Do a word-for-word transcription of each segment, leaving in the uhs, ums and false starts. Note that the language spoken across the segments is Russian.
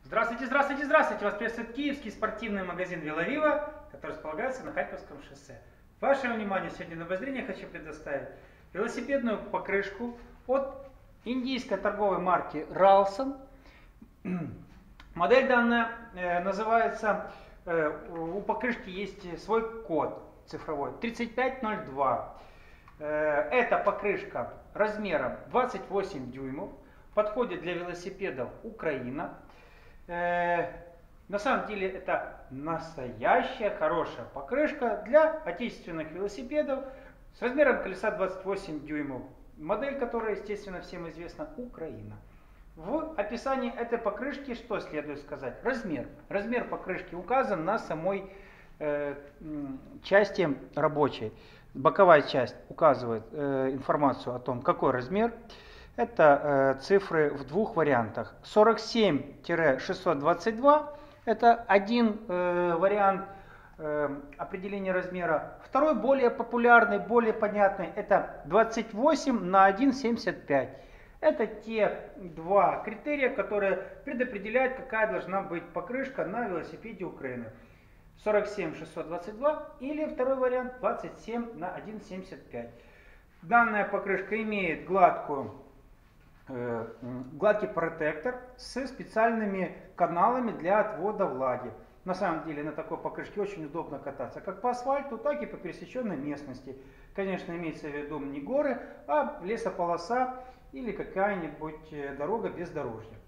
Здравствуйте, здравствуйте, здравствуйте! Вас приветствует киевский спортивный магазин Веловива, который располагается на Харьковском шоссе. Вашему вниманию сегодня на обозрение хочу предоставить велосипедную покрышку от индийской торговой марки Ralson. Модель данная э, называется, э, у покрышки есть свой код цифровой тридцать пять ноль два. Э, эта покрышка размером двадцать восемь дюймов, подходит для велосипедов Украина. Э, на самом деле это настоящая хорошая покрышка для отечественных велосипедов с размером колеса двадцать восемь дюймов. Модель, которая, естественно, всем известна, Украина. В описании этой покрышки что следует сказать? Размер. Размер покрышки указан на самой э, части рабочей. Боковая часть указывает э, информацию о том, какой размер. Это э, цифры в двух вариантах. сорок семь шестьсот двадцать два это один э, вариант э, определения размера. Второй, более популярный, более понятный, это двадцать восемь на один семьдесят пять. Это те два критерия, которые предопределяют, какая должна быть покрышка на велосипеде Украины. сорок семь шестьсот двадцать два или второй вариант двадцать семь на один семьдесят пять. Данная покрышка имеет гладкую гладкий протектор с специальными каналами для отвода влаги. На самом деле на такой покрышке очень удобно кататься как по асфальту, так и по пересеченной местности. Конечно, имеется в виду не горы, а лесополоса или какая-нибудь дорога бездорожья.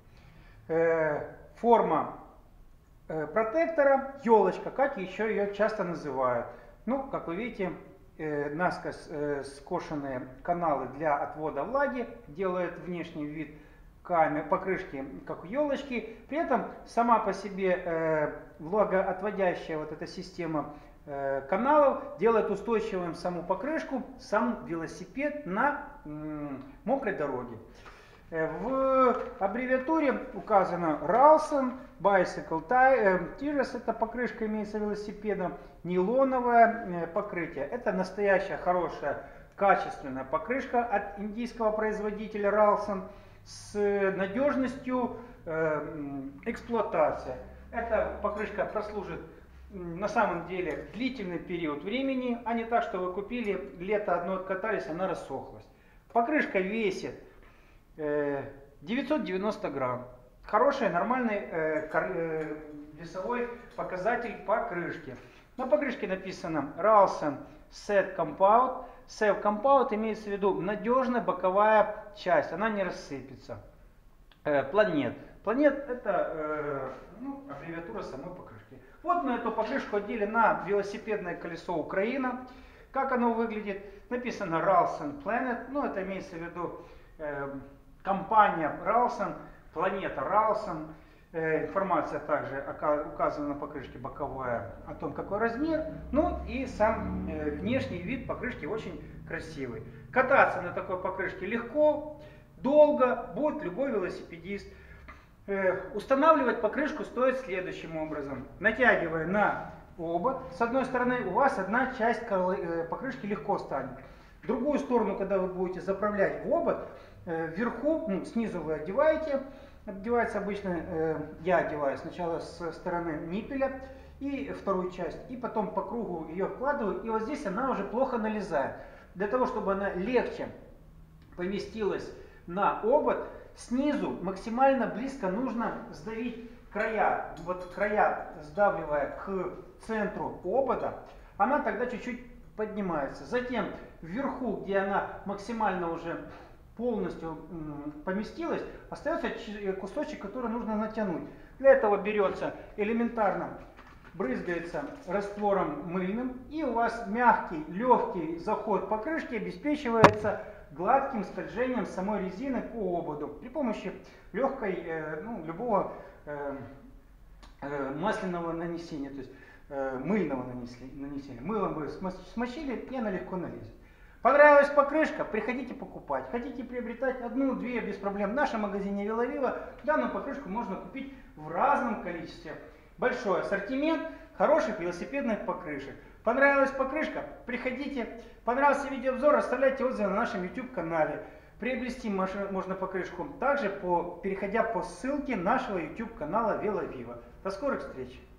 Форма протектора елочка, как еще ее часто называют. Ну, как вы видите, насквозь скошенные каналы для отвода влаги делают внешний вид покрышки как у елочки. При этом сама по себе влагоотводящая вот эта система каналов делает устойчивым саму покрышку, сам велосипед на мокрой дороге. В аббревиатуре указано Ralson Bicycle Tires, это покрышка имеется велосипедом, нейлоновое покрытие. Это настоящая хорошая качественная покрышка от индийского производителя Ralson с надежностью эксплуатации. Эта покрышка прослужит на самом деле длительный период времени, а не так, что вы купили, лето одно откатались, она рассохлась. Покрышка весит девятьсот девяносто грамм. Хороший, нормальный э, э, весовой показатель покрышки. На покрышке написано Ralson Set Compound. Set Compound имеется в виду надежная боковая часть, она не рассыпется. Э, Planet. Planet это э, ну, аббревиатура самой покрышки. Вот мы эту покрышку одели на велосипедное колесо Украина. Как оно выглядит? Написано Ralson Planet. Ну, это имеется в виду э, компания Ralson, планета Ralson. Э, информация также указана на покрышке боковая о том, какой размер. Ну и сам э, внешний вид покрышки очень красивый. Кататься на такой покрышке легко, долго будет любой велосипедист. Э, устанавливать покрышку стоит следующим образом. Натягивая на обод, с одной стороны у вас одна часть покрышки легко станет. В другую сторону, когда вы будете заправлять в обод, вверху, ну, снизу вы одеваете, одевается обычно, э, я одеваю сначала с стороны ниппеля и вторую часть, и потом по кругу ее вкладываю, и вот здесь она уже плохо налезает. Для того, чтобы она легче поместилась на обод, снизу максимально близко нужно сдавить края, вот края сдавливая к центру обода, она тогда чуть-чуть поднимается. Затем вверху, где она максимально уже полностью поместилась, остается кусочек, который нужно натянуть. Для этого берется элементарно, брызгается раствором мыльным, и у вас мягкий, легкий заход покрышки обеспечивается гладким скольжением самой резины по ободу при помощи легкой, ну, любого масляного нанесения, то есть мыльного нанесения. Мылом вы смочили, и она легко налезет. Понравилась покрышка? Приходите покупать. Хотите приобретать одну-две без проблем в нашем магазине Веловива? Данную покрышку можно купить в разном количестве. Большой ассортимент хороших велосипедных покрышек. Понравилась покрышка? Приходите. Понравился видеообзор? Оставляйте отзывы на нашем YouTube канале. Приобрести можно покрышку также, по, переходя по ссылке нашего YouTube канала VeloVivo. До скорых встреч!